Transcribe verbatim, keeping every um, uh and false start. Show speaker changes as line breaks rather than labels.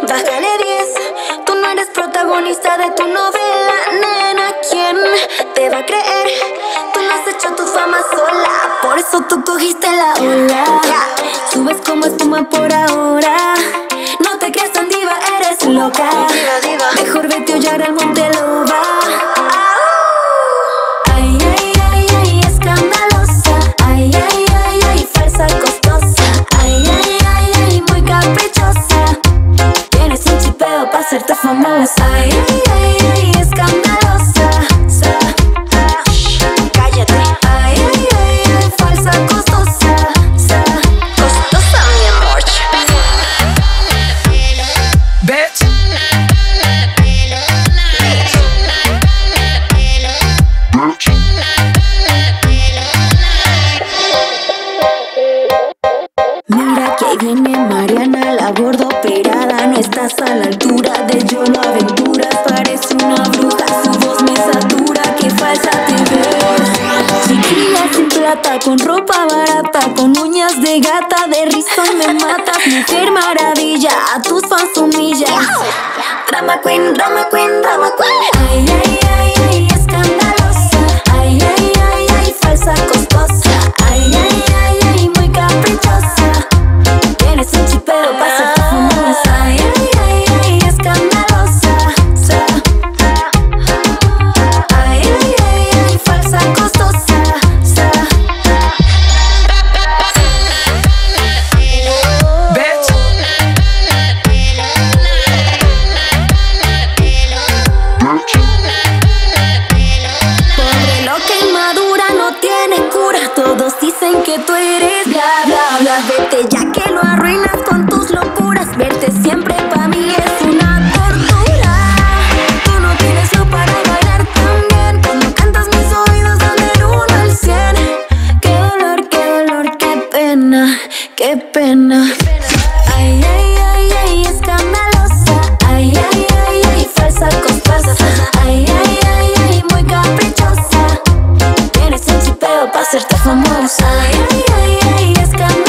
Bájale diez, tú no eres protagonista de tu novela, nena. ¿Quién te va a creer? Tú no has hecho tu fama sola, por eso tú cogiste la ola. Subes como espuma por ahora, no te creas tan diva, eres loca. Mejor vete a hollar al Monte Loba. Ay, ay, ay, ay, escandalosa. Ay, ay, ay, ay, falsa, costosa. Ay, ay, ay, ay, muy caprichosa. Tienes un chipeo pa' hacerte famosa. Ay, ay, ay, ay, escandalosa. Sa, shh, cállate. Ay, ay, ay, ay, falsa, costosa. Sa, costosa, mi amor.
Bitch.
Mira que ahí viene Mariana, la gorda operada. No estás a la altura de yo, no aventuras. Parece una bruja, su voz me satura. Qué falsa te ves. Chiquilla sin plata, con ropa barata, con uñas de gata, de risa me matas. Mujer maravilla, a tus fans humillas. Drama queen, drama queen, drama queen. Ay, ay, ay, ay, escandalosa. Ay, ay, ay, ay, falsa, costosa. Ay, ay, ay, ay, muy caprichosa. Tienes un chipeo pa' hacerte famosa. Ay, ay, ay, ay, escandalosa. Sa, ay, ay, ay, ay, falsa, costosa. Sa,
Bitch.
pobre loca inmadura, no tiene cura. Todos dicen que tú eres bla, bla, bla. Vete ya que lo arruinas con tus locuras. Verte siempre pa' mí es una tortura. Tú no tienes lo para bailar tan bien. Cuando cantas mis oídos dan del uno al cien. Qué dolor, qué dolor, qué pena, qué pena. Ay, ay, ay, ay, escandalosa. Ay, ay, ay, ay, falsa, costosa. Ay, ay, ay, ay, muy caprichosa. Tienes un chipeo pa' hacerte famosa. Ay, ay, ay, ay, escandalosa.